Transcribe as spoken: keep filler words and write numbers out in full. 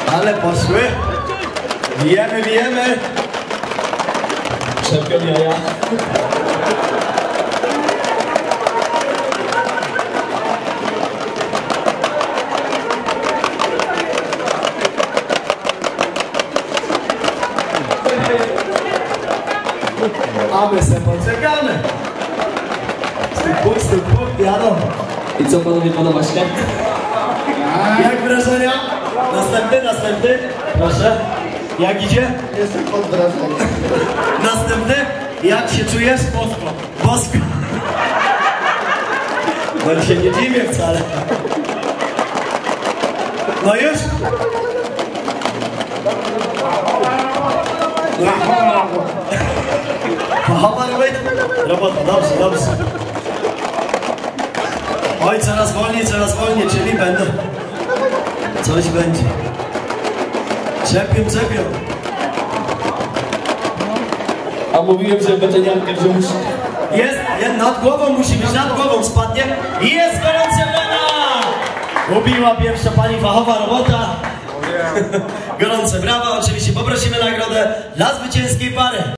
Ale poszły. Bijemy, bijemy. Czempion jaja. A my se poczekamy. Stóp, stóp, jadą. I co panowie, podoba się? Jak wrażenia? Następny, następny. Proszę. Jak idzie? Jestem pod wrażeniem. Następny. Jak się czujesz? Bosko. Bosko. No się nie dziwię wcale. No już? Fachowa robota, dobrze, dobrze. Oj, coraz wolniej, coraz wolniej, czyli będą. Coś będzie. Czepią, czepią. A mówiłem, że betoniarkę wziąć. Jest, jest, nad głową musi być, nad głową spadnie. Jest gorąca rana! Ubiła pierwsza pani fachowa robota. Gorące brawa, oczywiście poprosimy nagrodę dla zwycięskiej pary.